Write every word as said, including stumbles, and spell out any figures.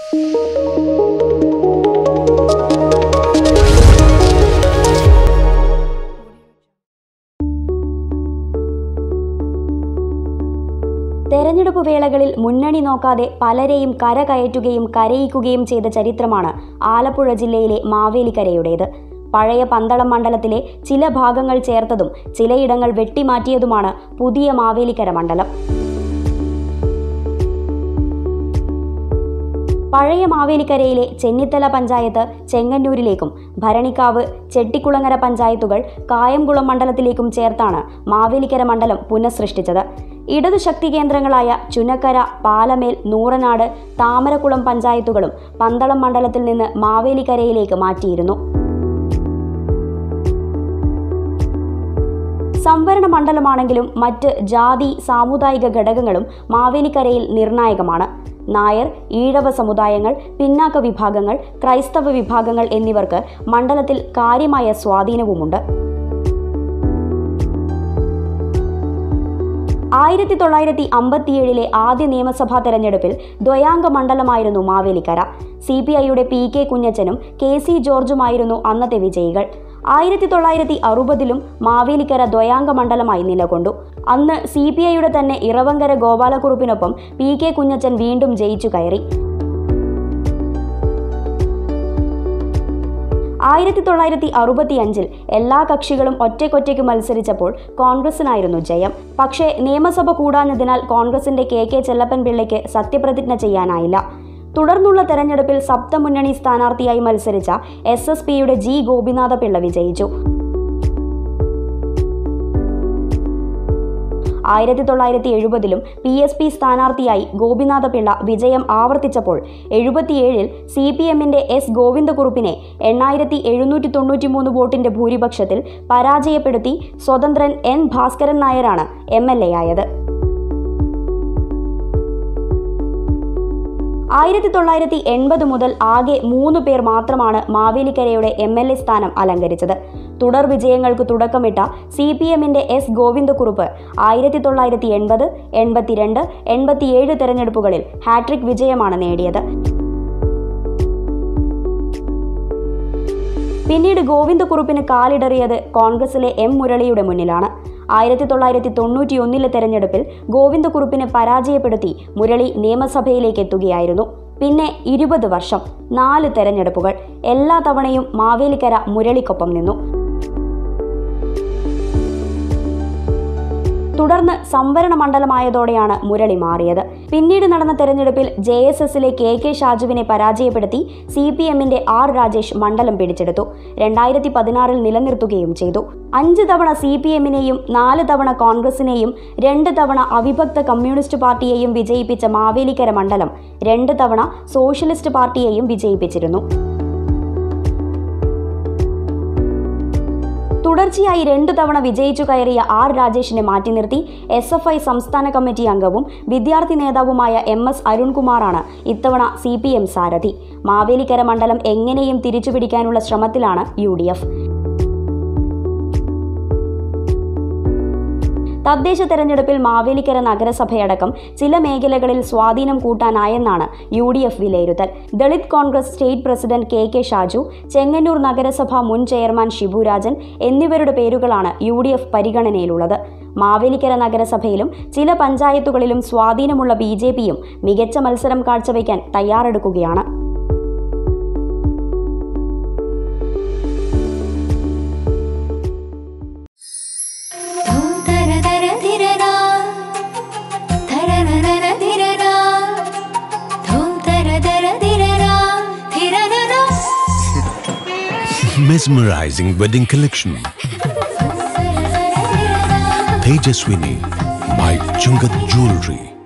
തെരഞ്ഞെടുപ്പ് വേളകളിൽ മുന്നണി നോക്കാതെ പലരെയും കരകയറ്റുകയും കരയിക്കുകയും ചെയ്ത ചരിത്രമാണ് ആലപ്പുഴ ജില്ലയിലെ മാവേലിക്കരയുടേത്. പഴയ പന്തളം മണ്ഡലത്തിലെ ചില ഭാഗങ്ങൾ ചേർത്തതും ചിലയിടങ്ങൾ വെട്ടിമാറ്റിയതുമാണ് പുതിയ മാവേലിക്കര മണ്ഡലം. പഴയ മാവേലിക്കരയിലെ ചെന്നിത്തല പഞ്ചായത്ത് ചെങ്ങന്നൂരിലേക്കും ഭരണിക്കാവ്, ചെട്ടിക്കുളങ്ങര പഞ്ചായത്തുകൾ കായംകുളം മണ്ഡലത്തിലേക്കും ചേർത്താണ് മാവേലിക്കര മണ്ഡലം പുനഃസൃഷ്ടിച്ചത്. ഇടതു ശക്തി കേന്ദ്രങ്ങളായ ചുനക്കര, പാലമേൽ, നൂറനാട്, താമരക്കുളം പഞ്ചായത്തുകളും പന്തളം മണ്ഡലത്തിൽ നിന്ന് മാവേലിക്കരയിലേക്ക് മാറ്റിയിരുന്നു. സംവരണ മണ്ഡലമാണെങ്കിലും മറ്റ് ജാതി സാമുദായിക ഘടകങ്ങളും മാവേലിക്കരയിൽ നിർണായകമാണ്. നായർ, ഈഴവ സമുദായങ്ങൾ, പിന്നാക്ക വിഭാഗങ്ങൾ, ക്രൈസ്തവ വിഭാഗങ്ങൾ എന്നിവർക്ക് മണ്ഡലത്തിൽ കാര്യമായ സ്വാധീനവുമുണ്ട്. ആയിരത്തി തൊള്ളായിരത്തി അമ്പത്തിയേഴിലെ ആദ്യ നിയമസഭാ തെരഞ്ഞെടുപ്പിൽ ദ്വയാംഗ മണ്ഡലമായിരുന്നു മാവേലിക്കര. സി പി ഐയുടെ പി കെ കുഞ്ഞച്ചനും കെ സി ജോർജുമായിരുന്നു അന്നത്തെ വിജയികൾ. ആയിരത്തി തൊള്ളായിരത്തി അറുപതിലും മാവേലിക്കര ദ്വയാംഗ മണ്ഡലമായി നിലകൊണ്ടു. അന്ന് സി പി ഐയുടെ തന്നെ ഇറവങ്കര ഗോപാലക്കുറുപ്പിനൊപ്പം പി കെ കുഞ്ഞച്ചൻ വീണ്ടും ജയിച്ചു കയറി. ആയിരത്തി തൊള്ളായിരത്തി അറുപത്തി അഞ്ചിൽ എല്ലാ കക്ഷികളും ഒറ്റയ്ക്കൊറ്റയ്ക്ക് മത്സരിച്ചപ്പോൾ കോൺഗ്രസിനായിരുന്നു ജയം. പക്ഷേ നിയമസഭ കൂടാഞ്ഞതിനാൽ കോൺഗ്രസിന്റെ കെ കെ ചെല്ലപ്പൻ പിള്ളയ്ക്ക് സത്യപ്രതിജ്ഞ ചെയ്യാനായില്ല. തുടർന്നുള്ള തെരഞ്ഞെടുപ്പിൽ സപ്തമുന്നണി സ്ഥാനാർത്ഥിയായി മത്സരിച്ച എസ് എസ് പിയുടെ ജി ഗോപിനാഥ പിള്ള വിജയിച്ചു. ആയിരത്തി തൊള്ളായിരത്തി എഴുപതിലും പി എസ് പി സ്ഥാനാർത്ഥിയായി ഗോപിനാഥ പിള്ള വിജയം ആവർത്തിച്ചപ്പോൾ എഴുപത്തിയേഴിൽ സി പി എമ്മിന്റെ എസ് ഗോവിന്ദക്കുറുപ്പിനെ എണ്ണായിരത്തി എഴുന്നൂറ്റി തൊണ്ണൂറ്റി മൂന്ന് വോട്ടിന്റെ ഭൂരിപക്ഷത്തിൽ പരാജയപ്പെടുത്തി സ്വതന്ത്രൻ എൻ ഭാസ്കരൻ നായരാണ് എം എൽ എ ആയത്. ആയിരത്തി തൊള്ളായിരത്തി എൺപത് മുതൽ ആകെ മൂന്ന് പേർ മാത്രമാണ് മാവേലിക്കരയുടെ എം എൽ എ സ്ഥാനം അലങ്കരിച്ചത്. തുടർ വിജയങ്ങൾക്ക് തുടക്കമിട്ട സി പി എമ്മിന്റെ എസ് ഗോവിന്ദക്കുറുപ്പ് ആയിരത്തി തൊള്ളായിരത്തി എൺപത്, എൺപത്തിരണ്ട്, എൺപത്തിയേഴ് തെരഞ്ഞെടുപ്പുകളിൽ ഹാട്രിക് വിജയമാണ് നേടിയത്. പിന്നീട് ഗോവിന്ദക്കുറുപ്പിന് കാലിടറിയത് കോൺഗ്രസിലെ എം മുരളിയുടെ മുന്നിലാണ്. ആയിരത്തി തൊള്ളായിരത്തി തൊണ്ണൂറ്റി ഒന്നിലെ തെരഞ്ഞെടുപ്പിൽ ഗോവിന്ദക്കുറുപ്പിനെ പരാജയപ്പെടുത്തി മുരളി നിയമസഭയിലേക്ക് എത്തുകയായിരുന്നു. പിന്നെ ഇരുപത് വർഷം, നാല് തെരഞ്ഞെടുപ്പുകൾ, എല്ലാ തവണയും മാവേലിക്കര മുരളിക്കൊപ്പം നിന്നു. തുടർന്ന് സംവരണ മണ്ഡലമായതോടെയാണ് മുരളി മാറിയത്. പിന്നീട് നടന്ന തെരഞ്ഞെടുപ്പിൽ ജെ എസ് എസിലെ കെ കെ ഷാജുവിനെ പരാജയപ്പെടുത്തി സി പി എമ്മിന്റെ ആർ രാജേഷ് മണ്ഡലം പിടിച്ചെടുത്തു. രണ്ടായിരത്തി പതിനാറിൽ നിലനിർത്തുകയും ചെയ്തു. അഞ്ച് തവണ സി പി എമ്മിനെയും നാല് തവണ കോൺഗ്രസിനെയും രണ്ട് തവണ അവിഭക്ത കമ്മ്യൂണിസ്റ്റ് പാർട്ടിയെയും വിജയിപ്പിച്ച മാവേലിക്കര മണ്ഡലം രണ്ട് തവണ സോഷ്യലിസ്റ്റ് പാർട്ടിയെയും വിജയിപ്പിച്ചിരുന്നു. തുടർച്ചയായി രണ്ടു തവണ വിജയിച്ചു കയറിയ ആർ രാജേഷിനെ മാറ്റി നിർത്തി എസ് എഫ് ഐ സംസ്ഥാന കമ്മിറ്റി അംഗവും വിദ്യാർത്ഥി നേതാവുമായ എം എസ് അരുൺകുമാറാണ് ഇത്തവണ സി പി എം സാരഥി. മാവേലിക്കര മണ്ഡലം എങ്ങനെയും തിരിച്ചുപിടിക്കാനുള്ള ശ്രമത്തിലാണ് യു ഡി എഫ്. തദ്ദേശ തെരഞ്ഞെടുപ്പിൽ മാവേലിക്കര നഗരസഭയടക്കം ചില മേഖലകളിൽ സ്വാധീനം കൂട്ടാനായെന്നാണ് യു ഡി എഫ് വിലയിരുത്തൽ. Dalit Congress state president K K Shaju, Chengannur നഗരസഭ മുൻ ചെയർമാൻ ഷിബുരാജൻ എന്നിവരുടെ പേരുകളാണ് യു ഡി എഫ് പരിഗണനയിലുള്ളത്. മാവേലിക്കര നഗരസഭയിലും ചില പഞ്ചായത്തുകളിലും സ്വാധീനമുള്ള ബി ജെ പിയും മികച്ച മത്സരം കാഴ്ചവെക്കാൻ തയ്യാറെടുക്കുകയാണ്. Mesmerizing wedding collection. Tejaswini by Chungat Jewelry.